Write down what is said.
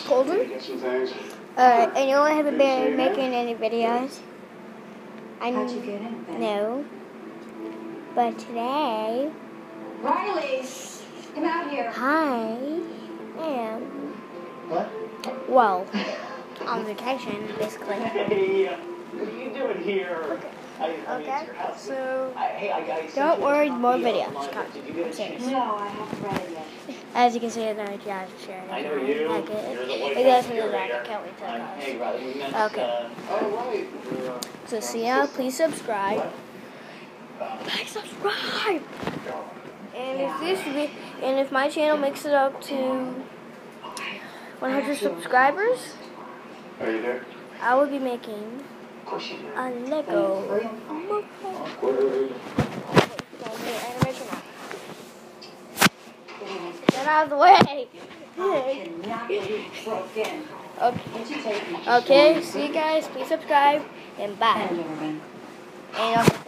Colton. I know I haven't been making any videos. How'd you get in? No. But today, Riley, come out here. I am, well, on vacation, basically. Hey, what are you doing here? Okay, so don't worry, more videos coming. I'm serious. No, I haven't read it yet. As you can see in the job share, I know you. like it. You're the It goes from the back. I can't wait till Hey, it Riley, we met. goes. Okay. Right. So see ya. Please subscribe. Like, subscribe. And if my channel makes it up to 100 subscribers, Are you there? I will be making a Lego animation now. Get out of the way. Okay. Okay. See you guys. Please subscribe and bye. And